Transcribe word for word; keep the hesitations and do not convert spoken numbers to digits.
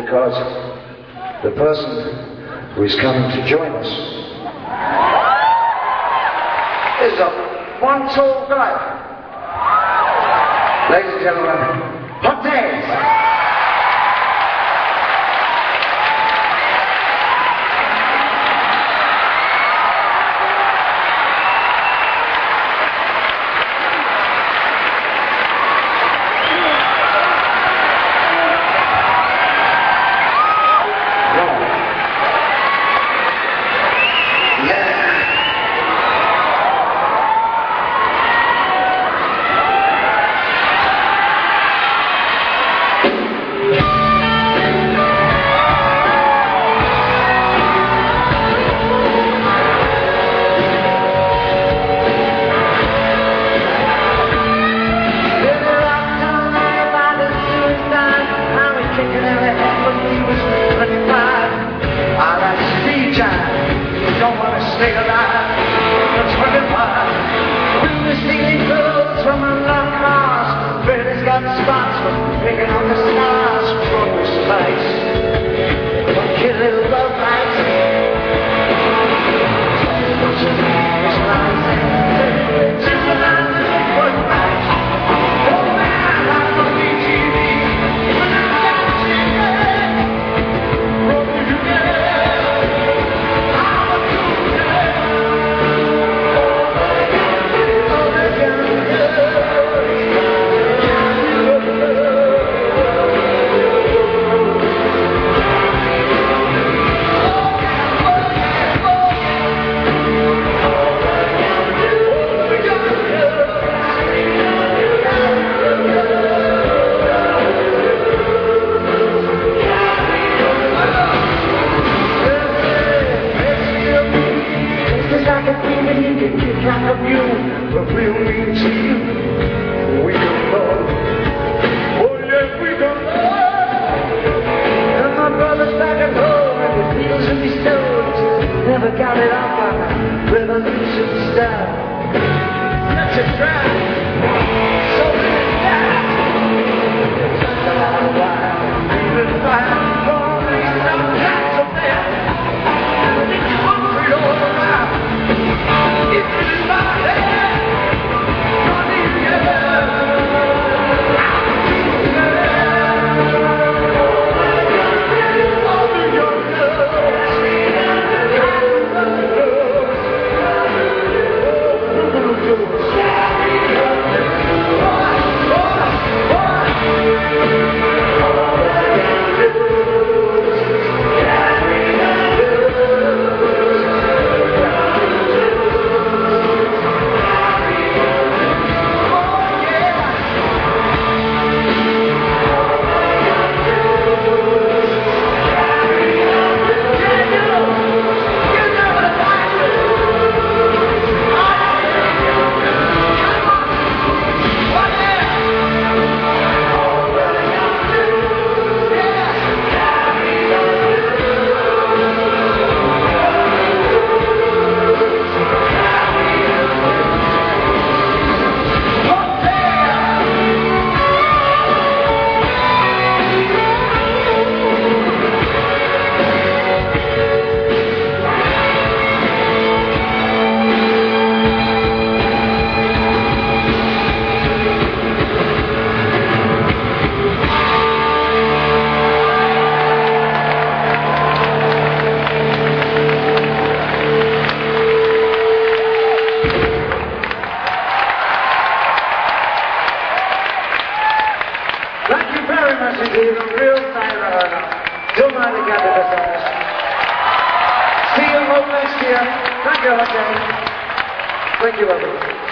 because the person who is coming to join us is a one tall guy. Ladies and gentlemen, Hot Days! Stay alive, that's what it was. We were stealing clothes from unlocked cars. Freddy's got spots from picking on the stars. From the spice, from kid little love lights. Never got it off on revolution style. That's a drag. So many times. Such a long while. We've been fighting for these sometimes of them. It's hungry all around. It's my head. Running together. Indeed, a real fine runner. Don't mind the gathered us on this. See you all next year. Thank you, okay. Thank you, everyone.